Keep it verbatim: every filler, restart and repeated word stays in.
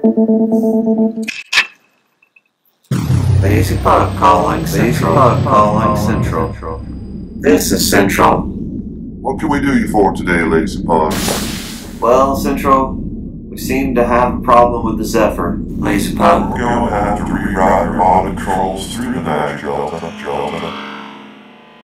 Lazy Pug calling Central. Pug calling Central. This is Central. What can we do you for today, Lazy Pug? Well, Central, we seem to have a problem with the Zephyr. Lazy Pug. We're going to have to rewrite our model controls through the Niagara Delta.